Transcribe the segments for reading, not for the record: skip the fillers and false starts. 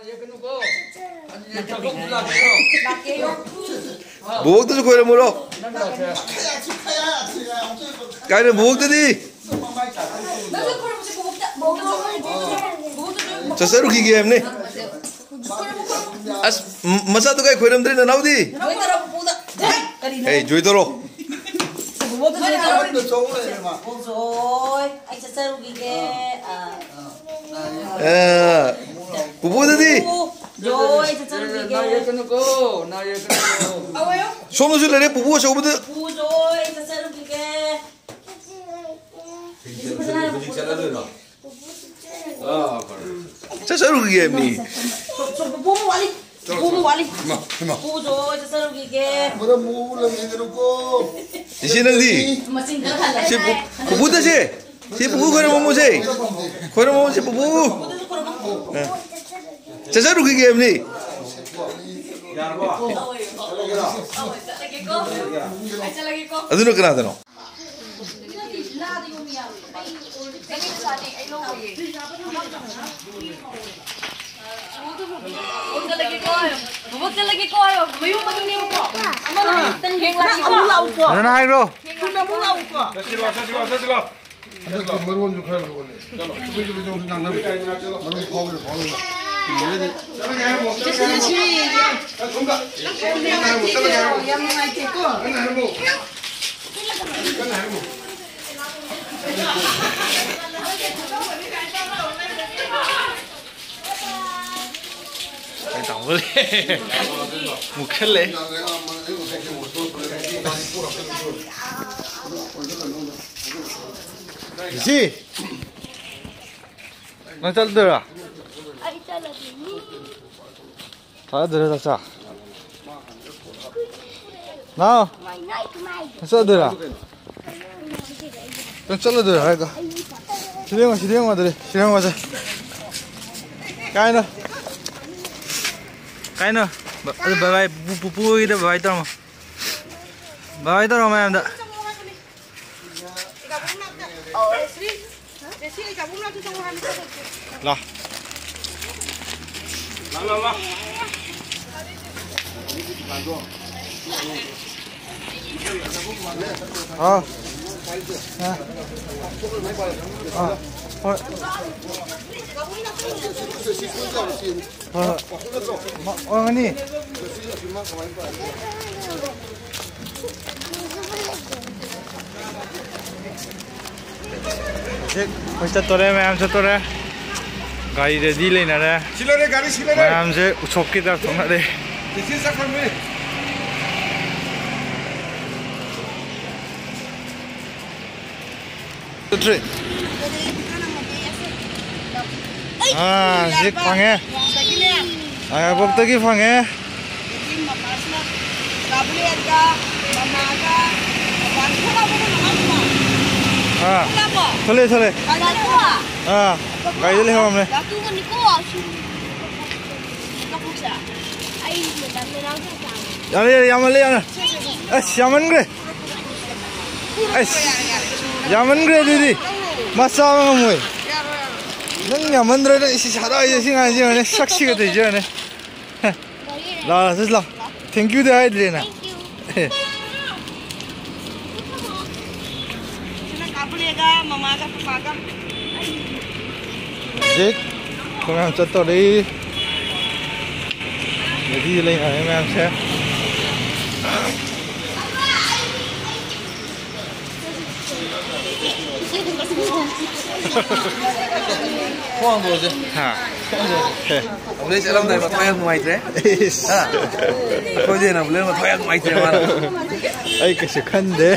무엇도 좀 거려 물어. 가이는 무엇도 디. 저 새로 기계 했네. 아, 마사도 가이 거름들이나 나오디. 에이, 조이도록. 부부도 디. 손을 쓸래 부부가 저거보다. 자, 새로 기계 했니? 이시는디 부부다 시 부부 거는 뭐지? 거는 뭐지 부부? 자, 새로 기계 했니? 어디로 끊어 되노? Ano hai bro? Tổng lên một khét lên gì nó ਚੱਲ được à thôi được rồi sao nào sao được à nó ਚੱਲ được rồi cơ 실행 와들 실행 와서 cái nữa cái nữa bye bye bye bye tao mà bye tao mà em đã là 아니 벌써 또래 ma'am से 또래 गाड़ी रेडी लेना रे सिलरे गाड़ी सिलरे मैम से उछोक की तरफ थोड़ा रे किसी से कर में तो ट्रे 아, 집 방에. 아, 복덕이 방에. 아, 설레. 아, 가이들 해 오면. 야말래. 아, 야만 그래. 아, 야만 그래 디디. 마사왕은 뭐해? 능 야만들은 이 사다이 시간 시간에 삭시가 되죠, 네. 라, 슬라. 땡큐 대 아이들이나. Dek, kung em cho tôi đi để đi lên em sẽ khoan rồi chứ hả ông đấy sẽ làm này mà thay ăn ngoài thế à thôi gì nào lên mà thay ăn ngoài thế mà ấy cái sự khăn đấy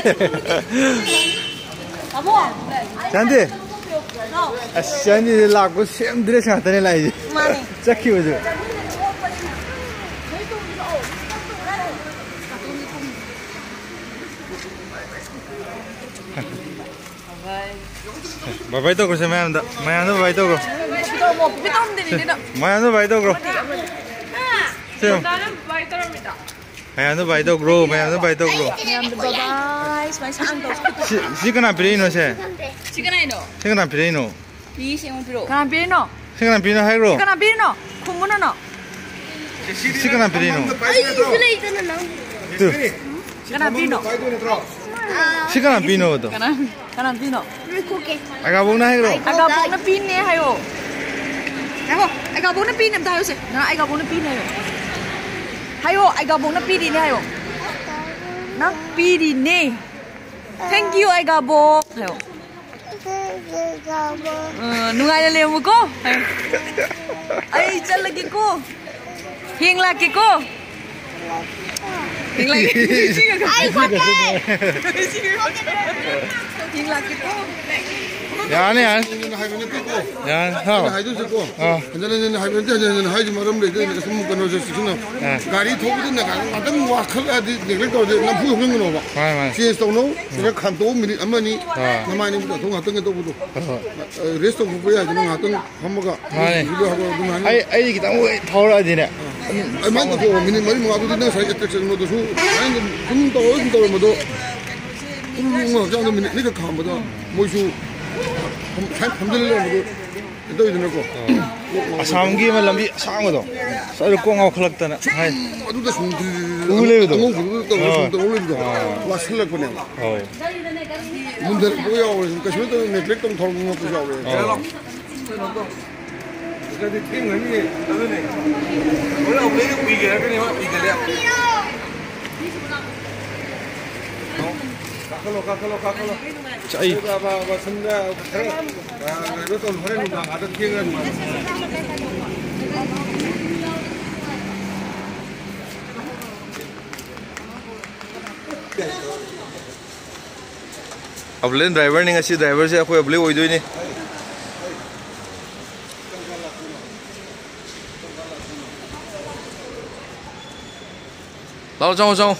Sandy à Sandy là có xem đứa sáng tới này gì chắc kêu rồi bye bye đâu rồi mày ăn đâu bye đâu rồi mày ăn đâu bye đâu rồi xem mày ăn đâu bye đâu rồi mày ăn đâu bye đâu rồi 시그나 비레이노 세 시그나 비레이노 이 시그나 비레이노 시그나 비레이노 하이로 시그나 비레이노 콤보나 나. 시간 빌리노. Kana pino. 시간 빌리노 또. Kana pino. 아가 봉나 해로. Aga bong na pin ne hayo. Hayo, aga bong na pin em tayo se. Na aga bong na pin hayo. Hayo, aga bong na pin ne hayo. Na pin ne. Thank you aga bong. Hayo. Nungai le mo ko. Ay, chal lagi ko. Hing lagi ko. Hing lagi. Ay, kote. Hing lagi ko. 야네 야. 야, 하. 하이도 있고. 한전에는 하이는데 한전에는 하이지 말으면 돼. 내가 선물 끊어 줄 수 있나? 가리 도구도 내가 나도 와 칼아디 내가 또 나 부여 병은 오바. 맞아. 시에스도노 내가 칸도 미니 아마니 나마니부터 동 같은 게 또부도. 레스토 부부야 지금 같은 한모가 이거 하고 좀 아이 아이 기타 뭐 더워야 되네. 아마도 그 미니 머리 뭐 아무도 내가 사이 액션 모두 수 아니 좀더 어딘가 뭐도 뭐 저는 미니 내가 가면도 뭐수 함들려고 또 이러고 사람기만 람비 상어도 쌀 꽁하고 클락다나 하이 어두도 울래도 또 올리도 와 슬럭 보내 문들 뭐야 그러니까 저도 내 백동 돌고 먹고 자고 그래도 팀 아니 원래 우리는 위기야 그냥 위기야 가컬로 짜이 봐 선다 이것도 허리는 막 아들 튀어가지고 अब लेन ड्राइवर ने अच्छी ड्राइवर से कोई अबले होई दोई नहीं लाओ जाओ जाओ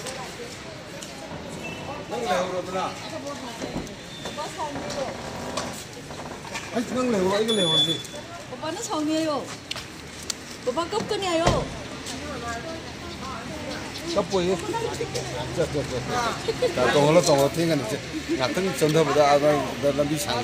아니 그냥 레고 이거 레고인데 오빠는 성이에요. 오빠 껍근이에요. kappoye 자 동을로 동어 튕는 같은 전도보다 아마 남비 상